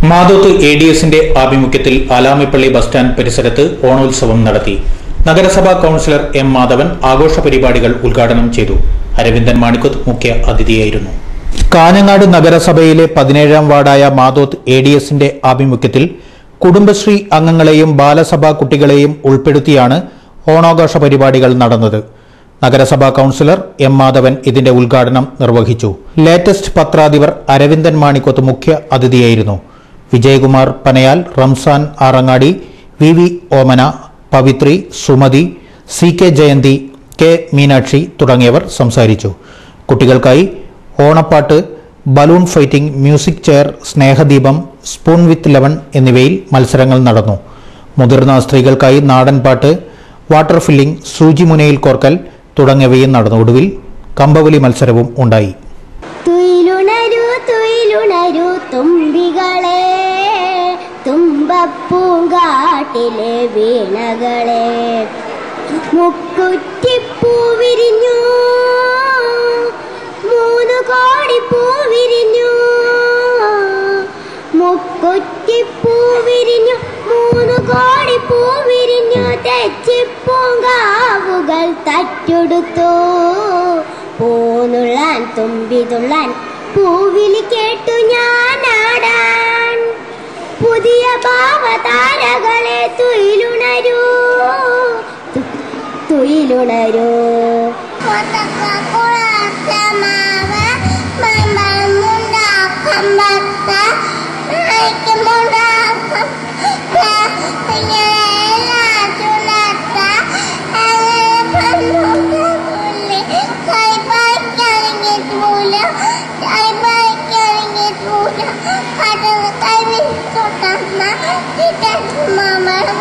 മാതോത്ത് ADSന്റെ ആഭിമുഖ്യത്തിൽ Alamipalli bus stand പരിസരത്ത് ഓണോത്സവം നടത്തി. നഗരസഭാ കൌൺസിലർ M. മാധവൻ ആഘോഷ പരിപാടികൾ ഉദ്ഘാടനം ചെയ്തു. അരവിന്ദൻ മാണിക്കത്ത് മുഖ്യ അതിഥിയായിരുന്നു. കാഞ്ഞങ്ങാട് നഗരസഭയിലെ 17ാം വാർഡായ മാതോത്ത് ADSന്റെ ആഭിമുഖ്യത്തിൽ കുടുംബശ്രീ അംഗങ്ങളെയും ബാലസഭാ കുട്ടികളെയും ഉൾപ്പെടുത്തിയാണ് ഓണാഘോഷ പരിപാടികൾ നടന്നത്. നഗരസഭാ കൌൺസിലർ M. മാധവൻ ഇതിന്റെ ഉദ്ഘാടനം നിർവഹിച്ചു. ലേറ്റസ്റ്റ് പത്രാധിപർ അരവിന്ദൻ മാണിക്കത്ത് മുഖ്യ അതിഥിയായിരുന്നു. വിജയകുമാർ പനയാൽ, റംസാൻ ആറങ്ങാടി, VV ഓമന, പവിത്രി, സുമതി, CK ജയന്തി, K മീനാക്ഷി തുടങ്ങിയവർ സംസാരിച്ചു. കുട്ടികൾക്കായി ഓണപ്പാട്ട്, ബലൂൺ ഫൈറ്റിംഗ്, മ്യൂസിക് ചെയർ, സ്നേഹദീപം, സ്പൂൺ വിത്ത് ലെമൺ എന്നിവയിൽ മത്സരങ്ങൾ നടന്നു. മുതിർന്ന സ്ത്രീകൾക്കായി നാടൻപാട്ട്, വാട്ടർ ഫില്ലിംഗ്, സൂചിമുനയിൽ കോർക്കൽ തുടങ്ങിയവയും നടന്നു. ഒടുവിൽ കമ്പവലി മത്സരവും ഉണ്ടായി. തുമ്പികളെ, തുമ്പപ്പൂങ്കാട്ടിലെ വീണകളെ, മുക്കുറ്റിപ്പൂ വിരിഞ്ഞു, 3 കോടി പൂ വിരിഞ്ഞു, മുക്കുറ്റിപ്പൂ വിരിഞ്ഞു, 3 കോടി പൂ വിരിഞ്ഞു, തെച്ചിപ്പൂങ്കാവുകൾ തറ്റെടുത്തു, പൂന്നുള്ളാൻ തുമ്പിതുള്ളാൻ പൂവിളി കേട്ടു ഞാനാടാൻ, പുതിയ ഭാവതാരകളെ തുയിലുണരൂ, തുയിലുണരൂ. Mama